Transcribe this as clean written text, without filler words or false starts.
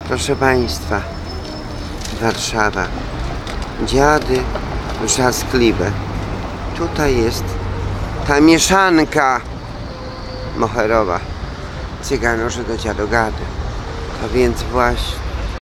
Proszę Państwa, Warszawa. Dziady wrzaskliwe. Tutaj jest ta mieszanka moherowa. Cyganosze do dziadogady. A więc właśnie